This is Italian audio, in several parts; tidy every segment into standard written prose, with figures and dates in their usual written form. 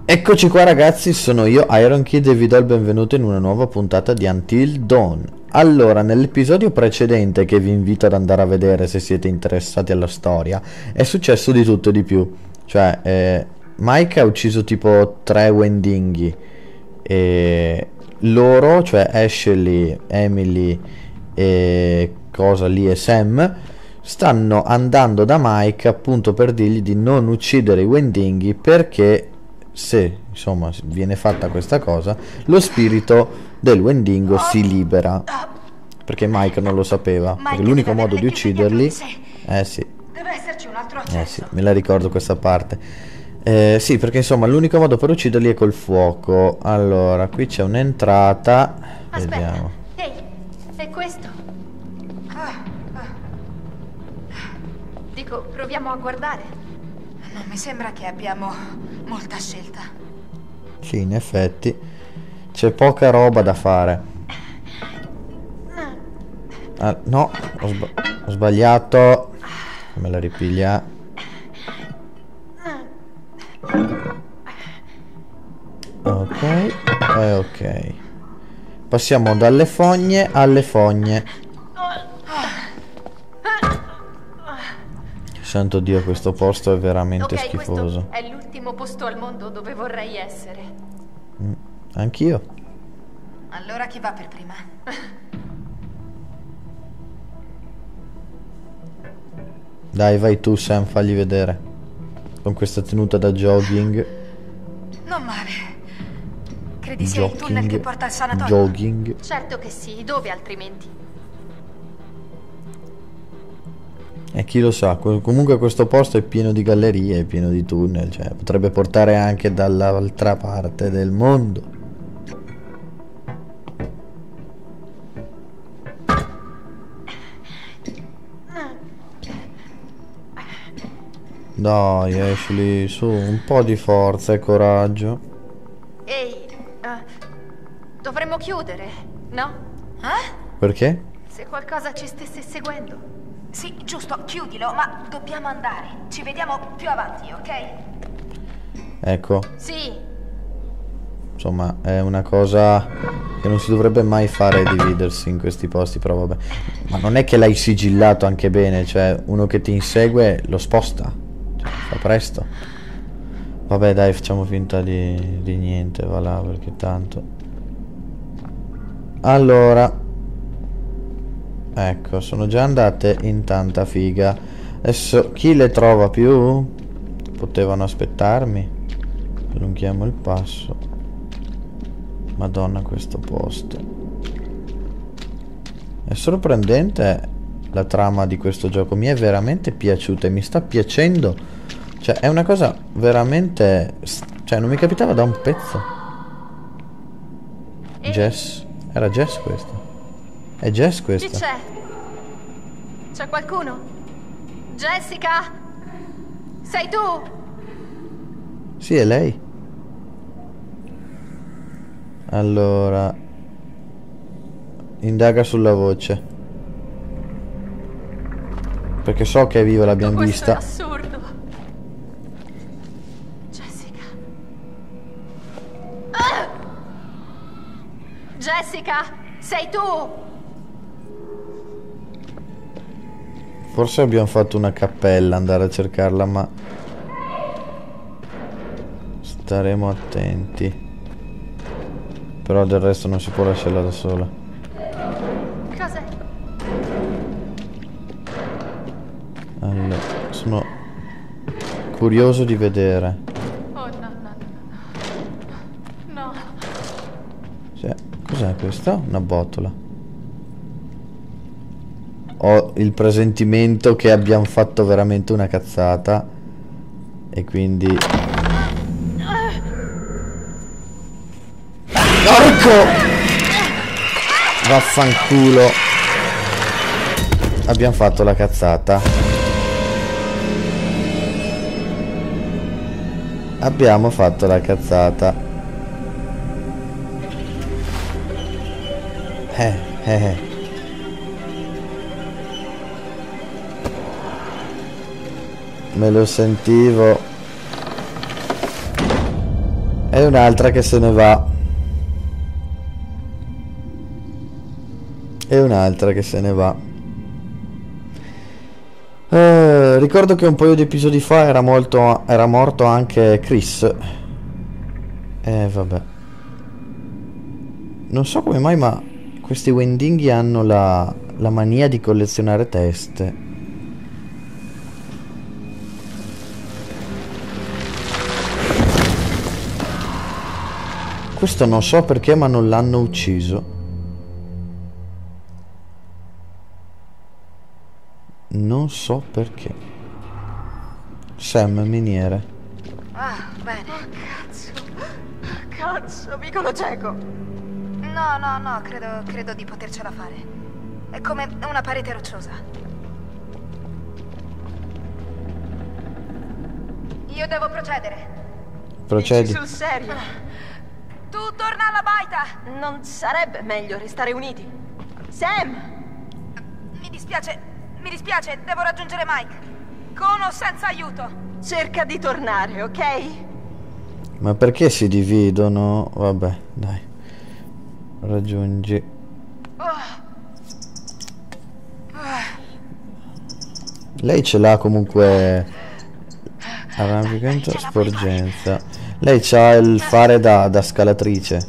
Eccoci qua ragazzi, sono io, Iron Kid, e vi do il benvenuto in una nuova puntata di Until Dawn. Allora, nell'episodio precedente, che vi invito ad andare a vedere se siete interessati alla storia, è successo di tutto e di più. Cioè, Mike ha ucciso tipo 3 Wendinghi e loro, cioè Ashley, Emily e cosa lì e Sam, stanno andando da Mike appunto per dirgli di non uccidere i Wendinghi, perché se insomma viene fatta questa cosa lo spirito del Wendingo si libera, perché Mike non lo sapeva, perché l'unico modo di ucciderli sì, deve esserci un altro sì, accesso. me la ricordo questa parte. Sì, perché insomma l'unico modo per ucciderli è col fuoco. Allora, qui c'è un'entrata, vediamo. Ehi, è questo? Dico, proviamo a guardare. Non mi sembra che abbiamo molta scelta. Sì, in effetti c'è poca roba da fare. No, ho sbagliato. Me la ripiglia. Ok, ok. Passiamo dalle fogne alle fogne. Santo Dio, questo posto è veramente schifoso. Questo è l'ultimo posto al mondo dove vorrei essere. Anch'io. Allora chi va per prima? Dai, vai tu Sam, fagli vedere. Con questa tenuta da jogging. Non male. Credi sia il tunnel che porta al sanatorio? Jogging. Certo che sì, dove altrimenti? E chi lo sa, comunque questo posto è pieno di gallerie, è pieno di tunnel, cioè potrebbe portare anche dall'altra parte del mondo. Dai Ashley, su, un po' di forza e coraggio. Ehi, dovremmo chiudere, no? Perché? Se qualcosa ci stesse seguendo. Sì, giusto, chiudilo, ma dobbiamo andare. Ci vediamo più avanti, ok? Ecco, Sì. insomma, è una cosa che non si dovrebbe mai fare, dividersi in questi posti, però vabbè. Ma non è che l'hai sigillato anche bene, cioè uno che ti insegue lo sposta, cioè, fa presto. Vabbè dai, facciamo finta di niente, va là, perché tanto. Allora, ecco, sono già andate in tanta figa. Adesso chi le trova più? Potevano aspettarmi. Allunghiamo il passo. Madonna, questo posto è sorprendente. La trama di questo gioco mi è veramente piaciuta e mi sta piacendo. Cioè è una cosa veramente, cioè non mi capitava da un pezzo. Jess? Era Jess questa? È Jess questa? Chi c'è? C'è qualcuno? Jessica? Sei tu? Sì, è lei. Allora, indaga sulla voce, perché so che è viva, l'abbiamo Questo è vista. assurdo. Jessica. Jessica, sei tu? Forse abbiamo fatto una cappella andare a cercarla, ma staremo attenti. Però del resto non si può lasciarla da sola. Cos'è? Allora, sono curioso di vedere. Oh no, no, no, no. No. Cioè, cos'è questo? Una botola. Ho il presentimento che abbiamo fatto veramente una cazzata. E quindi... Porco! Vaffanculo. Abbiamo fatto la cazzata. Abbiamo fatto la cazzata. Me lo sentivo. E un'altra che se ne va. E un'altra che se ne va. Ricordo che un paio di episodi fa era morto anche Chris. Vabbè. Non so come mai, ma questi Wendinghi hanno la mania di collezionare teste. Questo non so perché, ma non l'hanno ucciso. Non so perché. Sam, miniere. Ah, bene. Oh, cazzo. Cazzo, piccolo cieco. No, credo di potercela fare. È come una parete rocciosa. Io devo procedere. Procedi. Dici sul serio? Tu torna alla baita! Non sarebbe meglio restare uniti? Sam! Mi dispiace, devo raggiungere Mike. Con o senza aiuto. Cerca di tornare, ok? Ma perché si dividono? Vabbè, dai. Raggiungi. Lei ce l'ha comunque. Arrampicamento, sporgenza. Lei c'ha il fare da scalatrice.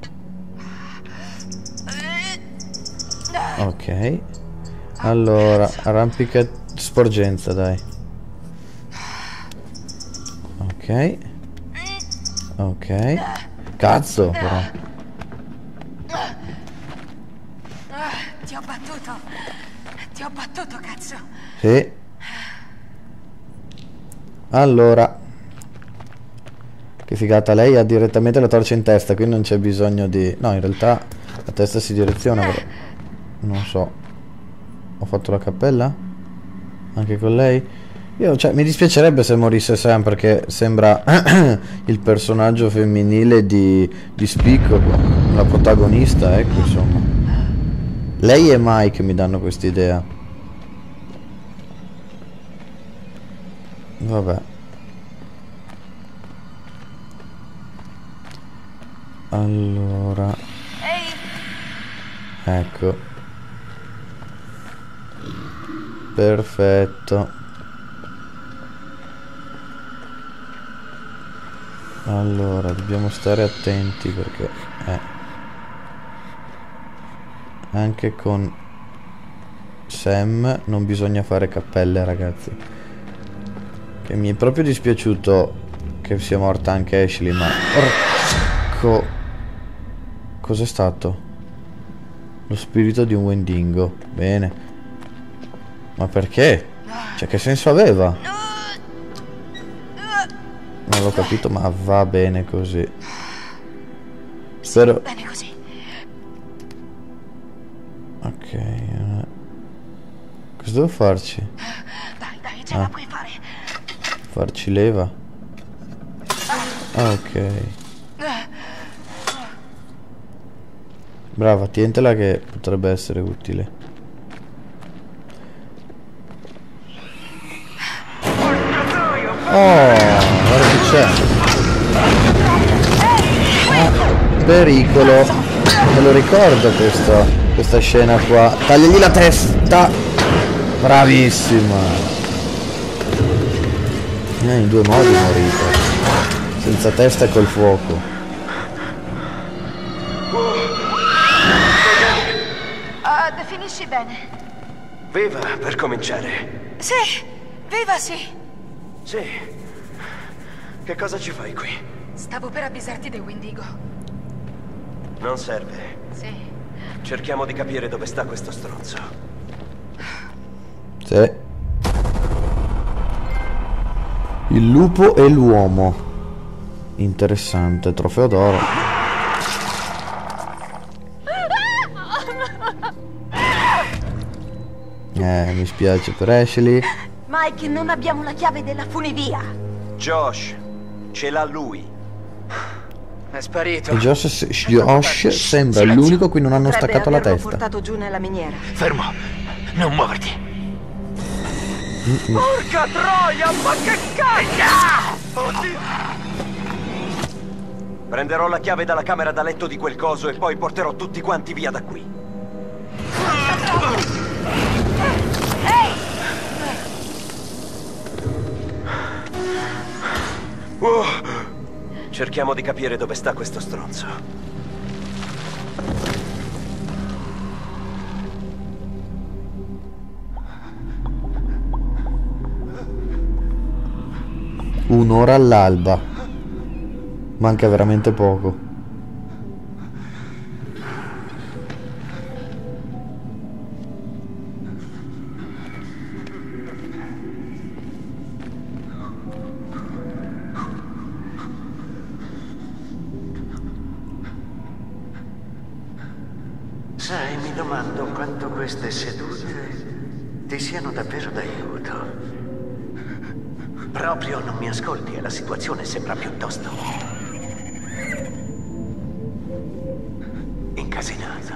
Ok. Allora, arrampica sporgenza, dai. Ok. Ok. Cazzo, però. Ti ho battuto, cazzo. Sì. Allora. Che figata, lei ha direttamente la torcia in testa, quindi non c'è bisogno di... No, in realtà la testa si direziona, però... Non so. Ho fatto la cappella? Anche con lei? Io, cioè, mi dispiacerebbe se morisse Sam, perché sembra il personaggio femminile di spicco, la protagonista, ecco, insomma. Lei e Mike mi danno quest'idea. Vabbè. Allora. Ehi! Ecco. Perfetto. Allora, dobbiamo stare attenti perché anche con Sam non bisogna fare cappelle, ragazzi. Che mi è proprio dispiaciuto che sia morta anche Ashley, ma porco, cos'è stato? Lo spirito di un Wendigo. Bene. Ma perché? Cioè, che senso aveva? Non l'ho capito, ma va bene così. Spero... Bene così. Ok. Cosa devo farci? Dai, ce la puoi fare. Farci leva? Ah, ok. Brava, tientela che potrebbe essere utile. Oh, guarda che c'è. Pericolo. Me lo ricordo questa scena qua. Tagliagli la testa. Bravissima. In due modi morite. Senza testa e col fuoco. Definisci bene. Viva, per cominciare. Sì, viva sì. Sì. Che cosa ci fai qui? Stavo per avvisarti dei Wendigo. Non serve. Sì. Cerchiamo di capire dove sta questo stronzo. Sì. Il lupo e l'uomo. Interessante, trofeo d'oro. Mi spiace per Ashley. Mike, non abbiamo la chiave della funivia. Josh, ce l'ha lui. È sparito. E Josh sembra l'unico a cui non hanno Potrebbe staccato la averlo testa. portato giù nella miniera. Fermo. Non muoverti. Porca troia, ma che caglia! Oddio! Prenderò la chiave dalla camera da letto di quel coso e poi porterò tutti quanti via da qui. Oh, cerchiamo di capire dove sta questo stronzo. Un'ora all'alba. Manca veramente poco. Sai, mi domando quanto queste sedute ti siano davvero d'aiuto. Proprio non mi ascolti e la situazione sembra piuttosto incasinata.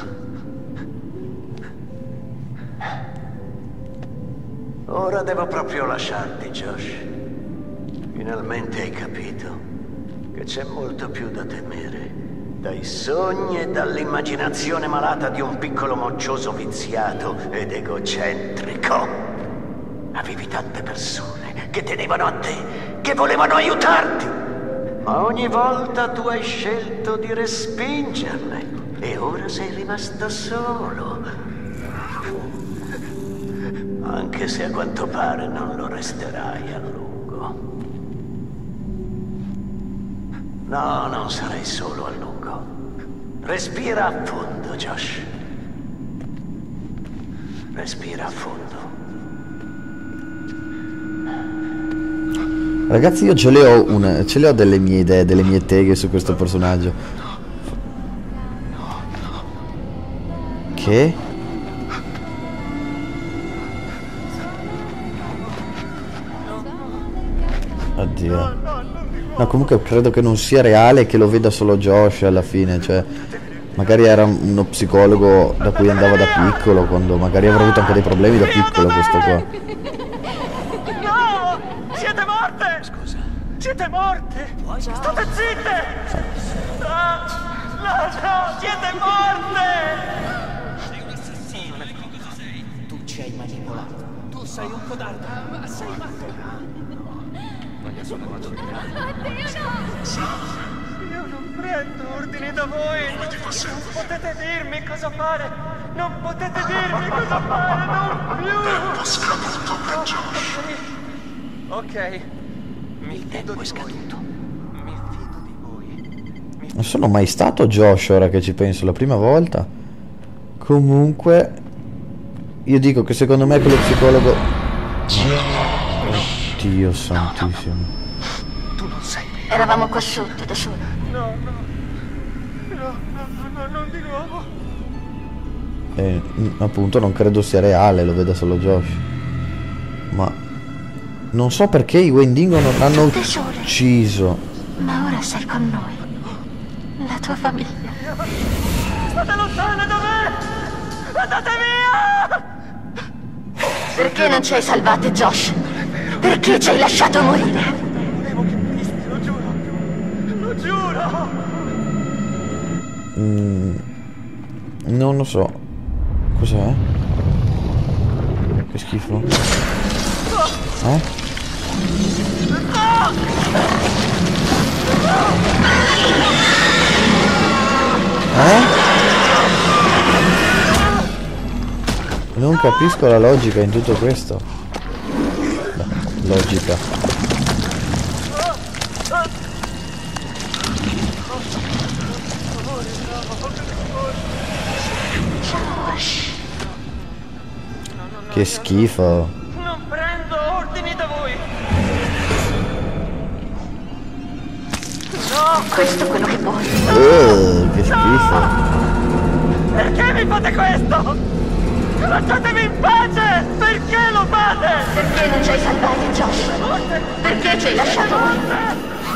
Ora devo proprio lasciarti, Josh. Finalmente hai capito che c'è molto più da temere dai sogni e dall'immaginazione malata di un piccolo moccioso viziato ed egocentrico. Avevi tante persone che tenevano a te, che volevano aiutarti, ma ogni volta tu hai scelto di respingerle e ora sei rimasto solo. Anche se a quanto pare non lo resterai a lungo. No, non sarai solo a lungo. Respira a fondo, Josh. Respira a fondo. Ragazzi, io ce le ho delle mie idee, delle mie teghe su questo personaggio. Che? Oddio. No, comunque credo che non sia reale che lo veda solo Josh alla fine, cioè magari era uno psicologo da cui andava da piccolo, quando magari avrà avuto anche dei problemi da piccolo questo qua. No! Siete morte! Scusa. Siete morte! State zitte! No, siete morte! Sei un assassino, non dico cosa sei. Tu ci hai manipolato. Tu sei un codardo. Ma sei matto. Io non prendo ordini da voi. Non potete dirmi cosa fare. Non potete dirmi cosa fare. Non più. Tempo scaduto per Josh. Ok. Il tempo è scaduto. Mi fido di voi. Non sono mai stato Josh, ora che ci penso, la prima volta. Comunque io dico che secondo me quello psicologo... Dio santissimo. Tu non sei. Eravamo qua sotto da soli. No, non di nuovo. Appunto non credo sia reale, lo veda solo Josh. Ma non so perché i Wendigo non hanno ucciso. Ma ora sei con noi. La tua famiglia. State lontane da me! Andate via! Perché non ci hai salvate, Josh? Perché ci hai lasciato morire? Volevo che venisti, lo giuro. Lo giuro! Non lo so. Cos'è? Che schifo. Non capisco la logica in tutto questo. Logica. Che schifo. Non prendo ordini da voi. No, Questo è quello che vuoi. Che schifo. perché mi fate questo? Lasciatemi in pace! Perché lo fate? Perché non ci hai salvate, Josh? Perché ci hai lasciato morire?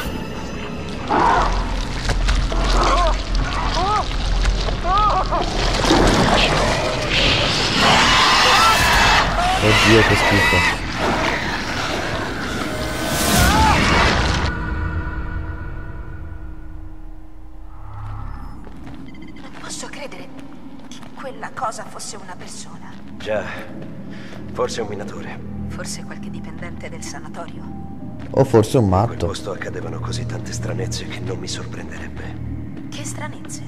Oddio, che schifo. posso credere che quella cosa fosse una persona. Già, forse un minatore. Forse qualche dipendente del sanatorio. O forse un In quel matto. posto accadevano così tante stranezze che non mi sorprenderebbe. Che stranezze.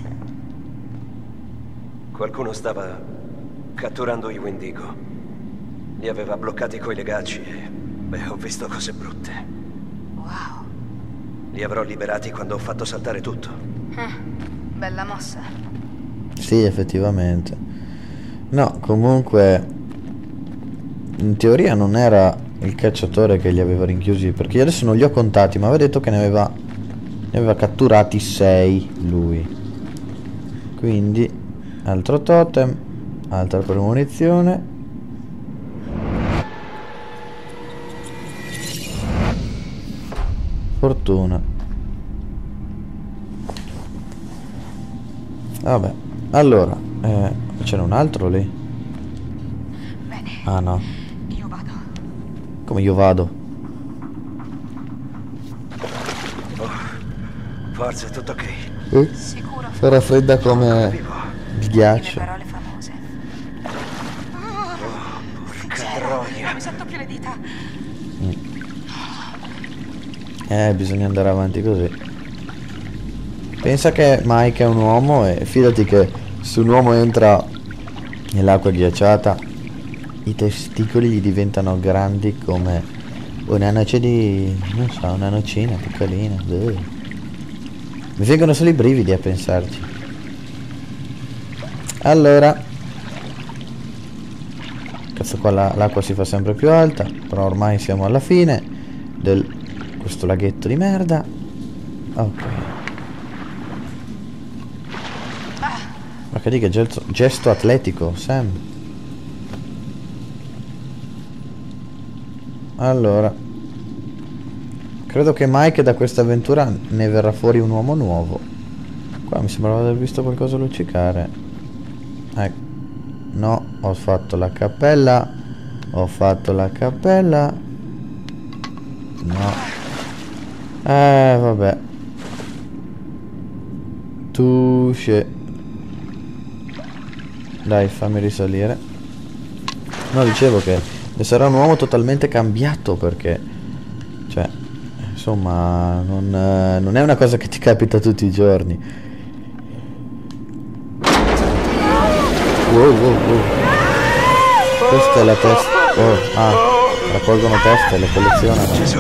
Qualcuno stava catturando i Wendigo. Li aveva bloccati coi legacci e... beh, ho visto cose brutte. Wow. Li avrò liberati quando ho fatto saltare tutto. Bella mossa. Sì, effettivamente. No, comunque in teoria non era il cacciatore che li aveva rinchiusi, perché io adesso non li ho contati, ma aveva detto che ne aveva catturati 6 lui. Quindi altro totem, altra premonizione. Fortuna. Vabbè, allora c'era un altro lì? Bene. Ah no, Io vado. come io vado? Forza, è tutto ok. Sicuro. Sarà fredda come il Le ghiaccio. parole famose. Porca C'era. troia. Non mi sento più le dita. Bisogna andare avanti così. Pensa che Mike è un uomo e fidati che se un uomo entra nell'acqua ghiacciata i testicoli gli diventano grandi come una noce di... non so, una nocina piccolina. Mi vengono solo i brividi a pensarci. Allora, cazzo, qua l'acqua si fa sempre più alta, però ormai siamo alla fine del questo laghetto di merda. Ok. Ma che dica, gesto atletico, Sam. Allora, credo che Mike da questa avventura ne verrà fuori un uomo nuovo. Qua mi sembrava di aver visto qualcosa luccicare. Ecco. No, ho fatto la cappella. Ho fatto la cappella. No. Vabbè. Touché. Dai, fammi risalire. No, dicevo che sarà un uomo totalmente cambiato perché... cioè, insomma, non è una cosa che ti capita tutti i giorni. Wow, wow, wow. Questa è la testa... oh, raccolgono teste, le collezionano. Gesù.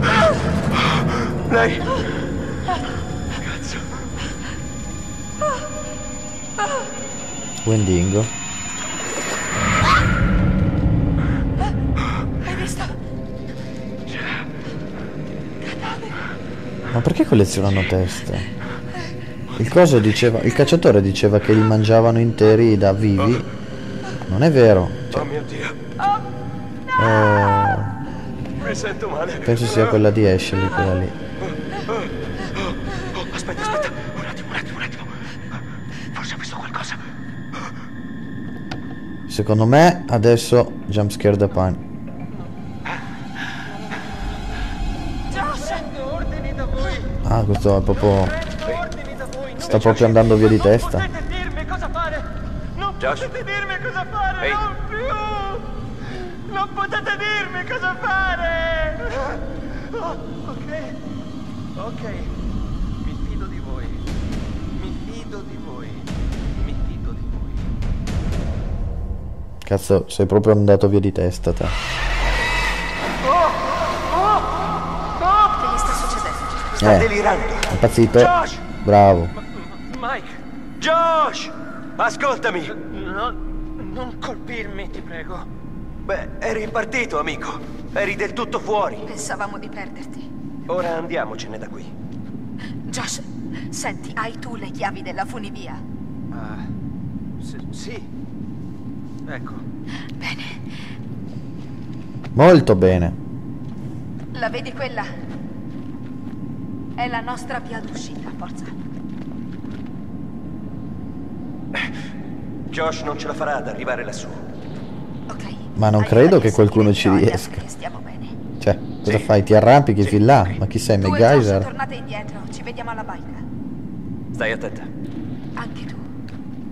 Lei. Cazzo. Wendigo. Hai visto? Ma perché collezionano teste? Il coso diceva... il cacciatore diceva che li mangiavano interi da vivi. Non è vero. Oh mio Dio. Mi sento male. Penso sia quella di Ashley, quella lì. Aspetta. Un attimo. Forse ho visto qualcosa. Secondo me adesso jumpscare da pan. Ordini da voi. Ah, questo è proprio... Ordini da voi. sta proprio andando via di testa. Non potete dirmi cosa fare. Non Josh. potete dirmi cosa fare. Ehi. Non più. Non potete dirmi cosa fare. Oh, ok. Mi fido di voi. Cazzo, sei proprio andato via di testa te. Che gli sta succedendo? Sta delirando. È impazzito. Josh! Bravo. Mike, Josh! Ascoltami! non colpirmi, ti prego. Beh, eri partito, amico. Eri del tutto fuori. Pensavamo di perderti. Ora andiamocene da qui. Josh, senti, hai tu le chiavi della funivia? Sì. Ecco. Bene. Molto bene. La vedi quella? È la nostra via d'uscita, forza. Josh non ce la farà ad arrivare lassù. Ok. Ma non Hai credo che adesso qualcuno mi ci ricorda riesca. che stiamo bene. Cioè, cosa Sì. fai? Ti arrampichi Sì, fin là? ok. Ma chi sei, Tu e Josh MacGyver? tornate indietro, ci vediamo alla baita. Stai attenta. Anche tu.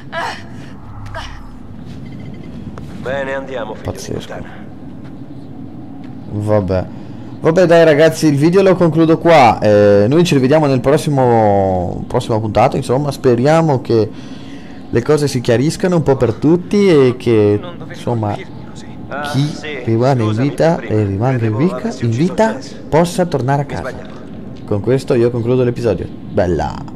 Bene, andiamo, figlio di Pazzesco. puttana. Vabbè dai ragazzi, il video lo concludo qua. Noi ci rivediamo nel prossima puntata. Insomma, speriamo che le cose si chiariscano un po' per tutti e che insomma chi rimane in vita e rimanga in vita possa tornare a casa. Con questo io concludo l'episodio. Bella!